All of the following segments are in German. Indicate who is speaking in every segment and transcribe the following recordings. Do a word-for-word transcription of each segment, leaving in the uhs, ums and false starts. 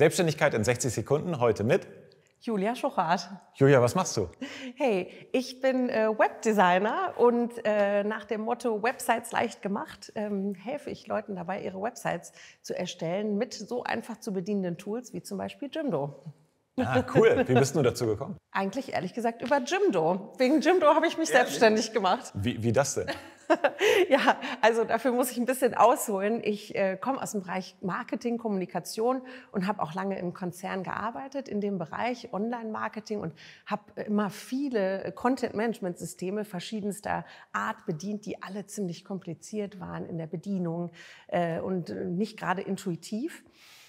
Speaker 1: Selbstständigkeit in sechzig Sekunden, heute mit
Speaker 2: Julia Schuchart.
Speaker 1: Julia, was machst du?
Speaker 2: Hey, ich bin äh, Webdesigner und äh, nach dem Motto Websites leicht gemacht ähm, helfe ich Leuten dabei, ihre Websites zu erstellen mit so einfach zu bedienenden Tools wie zum Beispiel Jimdo.
Speaker 1: Ah, cool. Wie bist du dazu gekommen?
Speaker 2: Eigentlich ehrlich gesagt über Jimdo. Wegen Jimdo habe ich mich ja, selbstständig gemacht.
Speaker 1: Wie, wie das denn?
Speaker 2: Ja, also dafür muss ich ein bisschen ausholen. Ich äh, komme aus dem Bereich Marketing, Kommunikation und habe auch lange im Konzern gearbeitet in dem Bereich Online-Marketing und habe immer viele Content-Management-Systeme verschiedenster Art bedient, die alle ziemlich kompliziert waren in der Bedienung äh, und nicht gerade intuitiv.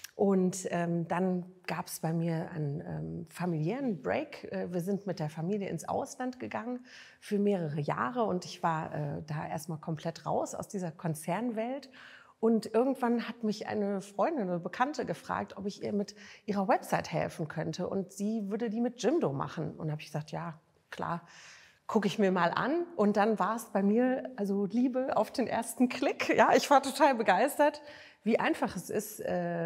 Speaker 2: Und ähm, dann gab es bei mir einen ähm, familiären Break. Äh, wir sind mit der Familie ins Ausland gegangen für mehrere Jahre und ich war äh, da erstmal komplett raus aus dieser Konzernwelt. Und irgendwann hat mich eine Freundin, eine Bekannte gefragt, ob ich ihr mit ihrer Website helfen könnte und sie würde die mit Jimdo machen. Und da habe ich gesagt, ja, klar. Gucke ich mir mal an und dann war es bei mir, also Liebe auf den ersten Klick. Ja, ich war total begeistert, wie einfach es ist,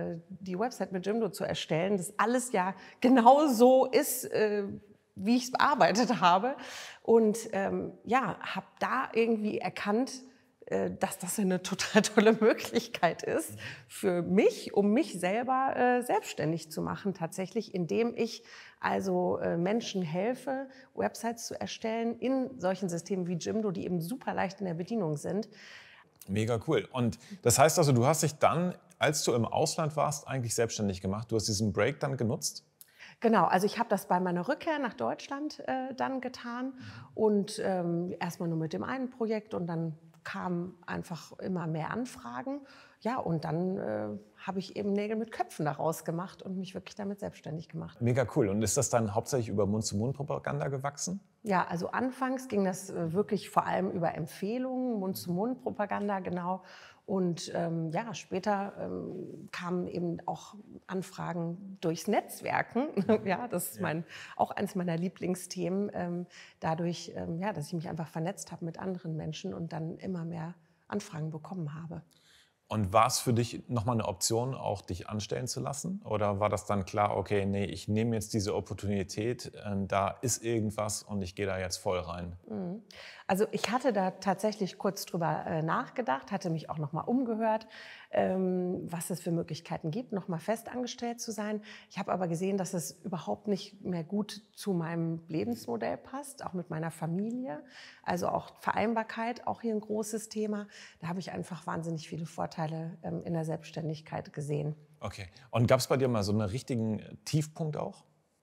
Speaker 2: die Website mit Jimdo zu erstellen, dass alles ja genau so ist, wie ich es bearbeitet habe. Und ähm, ja, habe da irgendwie erkannt, dass das eine total tolle Möglichkeit ist für mich, um mich selber äh, selbstständig zu machen, tatsächlich, indem ich also äh, Menschen helfe, Websites zu erstellen in solchen Systemen wie Jimdo, die eben super leicht in der Bedienung sind.
Speaker 1: Mega cool. Und das heißt also, du hast dich dann, als du im Ausland warst, eigentlich selbstständig gemacht. Du hast diesen Break dann genutzt?
Speaker 2: Genau, also ich habe das bei meiner Rückkehr nach Deutschland äh, dann getan und ähm, erstmal nur mit dem einen Projekt und dann kamen einfach immer mehr Anfragen. Ja, und dann äh, habe ich eben Nägel mit Köpfen daraus gemacht und mich wirklich damit selbstständig gemacht.
Speaker 1: Mega cool. Und ist das dann hauptsächlich über Mund-zu-Mund-Propaganda gewachsen?
Speaker 2: Ja, also anfangs ging das äh, wirklich vor allem über Empfehlungen, Mund-zu-Mund-Propaganda, genau. Und ähm, ja, später ähm, kamen eben auch Anfragen durchs Netzwerken. Ja, das ist mein, auch eines meiner Lieblingsthemen. Ähm, dadurch, ähm, ja, dass ich mich einfach vernetzt habe mit anderen Menschen und dann immer mehr Anfragen bekommen habe.
Speaker 1: Und war es für dich nochmal eine Option, auch dich anstellen zu lassen? Oder war das dann klar, okay, nee, ich nehme jetzt diese Opportunität, äh, da ist irgendwas und ich gehe da jetzt voll rein?
Speaker 2: Also ich hatte da tatsächlich kurz drüber äh, nachgedacht, hatte mich auch nochmal umgehört, ähm, was es für Möglichkeiten gibt, nochmal festangestellt zu sein. Ich habe aber gesehen, dass es überhaupt nicht mehr gut zu meinem Lebensmodell passt, auch mit meiner Familie. Also auch Vereinbarkeit, auch hier ein großes Thema. Da habe ich einfach wahnsinnig viele Vorteile ähm, in der Selbstständigkeit gesehen.
Speaker 1: Okay. Und gab es bei dir mal so einen richtigen Tiefpunkt auch?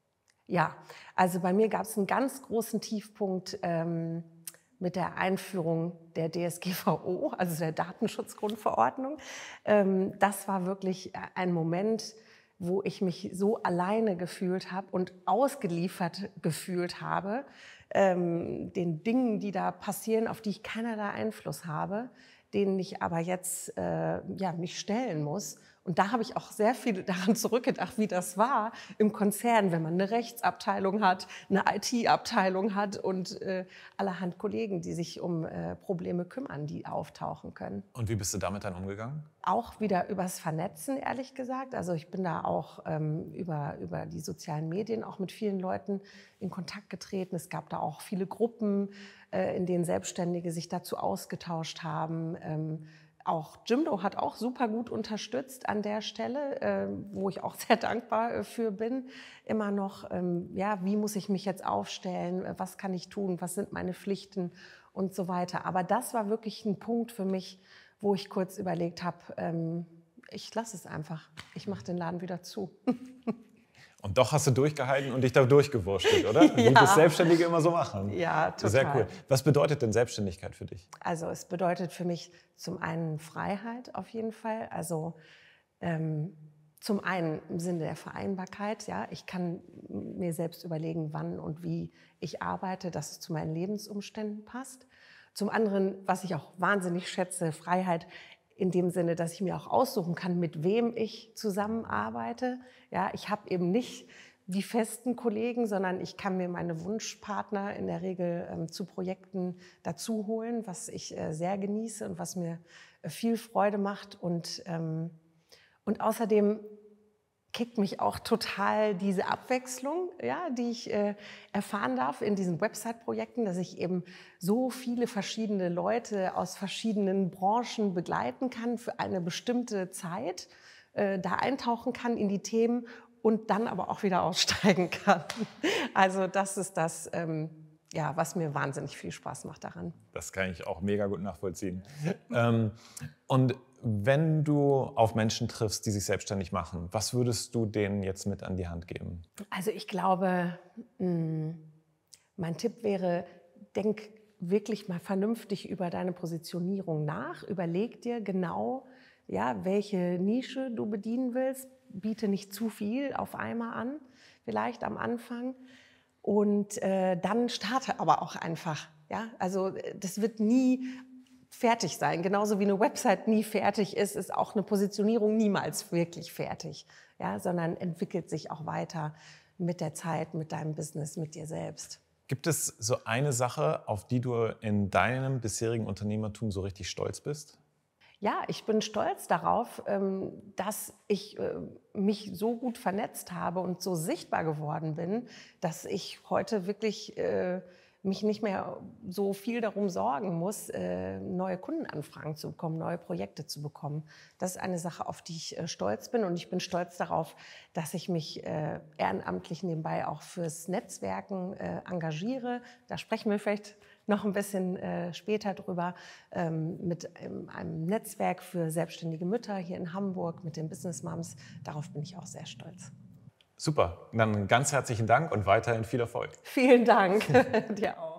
Speaker 2: Ja, also bei mir gab es einen ganz großen Tiefpunkt ähm, mit der Einführung der D S G V O, also der Datenschutzgrundverordnung. Ähm, das war wirklich ein Moment, wo ich mich so alleine gefühlt habe und ausgeliefert gefühlt habe, ähm, den Dingen, die da passieren, auf die ich keinerlei Einfluss habe, denen ich aber jetzt äh, ja, mich stellen muss. Und da habe ich auch sehr viel daran zurückgedacht, wie das war im Konzern, wenn man eine Rechtsabteilung hat, eine I T-Abteilung hat und äh, allerhand Kollegen, die sich um äh, Probleme kümmern, die auftauchen können.
Speaker 1: Und wie bist du damit dann umgegangen?
Speaker 2: Auch wieder übers Vernetzen, ehrlich gesagt. Also ich bin da auch ähm, über, über die sozialen Medien auch mit vielen Leuten in Kontakt getreten. Es gab da auch viele Gruppen, äh, in denen Selbstständige sich dazu ausgetauscht haben. Ähm, Auch Jimdo hat auch super gut unterstützt an der Stelle, äh, wo ich auch sehr dankbar äh, für bin. Immer noch, ähm, ja, wie muss ich mich jetzt aufstellen? Was kann ich tun? Was sind meine Pflichten? Und so weiter. Aber das war wirklich ein Punkt für mich, wo ich kurz überlegt habe, ähm, ich lasse es einfach. Ich mache den Laden wieder zu.
Speaker 1: Und doch hast du durchgehalten und dich da durchgewurschtelt, oder? Wie
Speaker 2: Ja.
Speaker 1: das Selbstständige immer so machen.
Speaker 2: Ja, total.
Speaker 1: Sehr cool. Was bedeutet denn Selbstständigkeit für dich?
Speaker 2: Also es bedeutet für mich zum einen Freiheit auf jeden Fall. Also ähm, zum einen im Sinne der Vereinbarkeit. Ja, ich kann mir selbst überlegen, wann und wie ich arbeite, dass es zu meinen Lebensumständen passt. Zum anderen, was ich auch wahnsinnig schätze, Freiheit in dem Sinne, dass ich mir auch aussuchen kann, mit wem ich zusammenarbeite. Ja, ich habe eben nicht die festen Kollegen, sondern ich kann mir meine Wunschpartner in der Regel ähm, zu Projekten dazu holen, was ich äh, sehr genieße und was mir äh, viel Freude macht. Und, ähm, und außerdem kickt mich auch total diese Abwechslung, ja, die ich äh, erfahren darf in diesen Website-Projekten, dass ich eben so viele verschiedene Leute aus verschiedenen Branchen begleiten kann für eine bestimmte Zeit, äh, da eintauchen kann in die Themen und dann aber auch wieder aussteigen kann. Also das ist das, ähm, ja, was mir wahnsinnig viel Spaß macht daran.
Speaker 1: Das kann ich auch mega gut nachvollziehen. ähm, und wenn du auf Menschen triffst, die sich selbstständig machen, was würdest du denen jetzt mit an die Hand geben?
Speaker 2: Also ich glaube, mh, mein Tipp wäre, denk wirklich mal vernünftig über deine Positionierung nach. Überleg dir genau, ja, welche Nische du bedienen willst. Biete nicht zu viel auf einmal an, vielleicht am Anfang. Und äh, dann starte aber auch einfach. Ja? Also das wird nie fertig sein. Genauso wie eine Website nie fertig ist, ist auch eine Positionierung niemals wirklich fertig. Ja? Sondern entwickelt sich auch weiter mit der Zeit, mit deinem Business, mit dir selbst.
Speaker 1: Gibt es so eine Sache, auf die du in deinem bisherigen Unternehmertum so richtig stolz bist?
Speaker 2: Ja, ich bin stolz darauf, dass ich mich so gut vernetzt habe und so sichtbar geworden bin, dass ich heute wirklich mich nicht mehr so viel darum sorgen muss, neue Kundenanfragen zu bekommen, neue Projekte zu bekommen. Das ist eine Sache, auf die ich stolz bin. Und ich bin stolz darauf, dass ich mich ehrenamtlich nebenbei auch fürs Netzwerken engagiere. Da sprechen wir vielleicht noch ein bisschen äh, später drüber, ähm, mit ähm, einem Netzwerk für selbstständige Mütter hier in Hamburg, mit den Business Moms. Darauf bin ich auch sehr stolz.
Speaker 1: Super, dann ganz herzlichen Dank und weiterhin viel Erfolg.
Speaker 2: Vielen Dank, dir auch.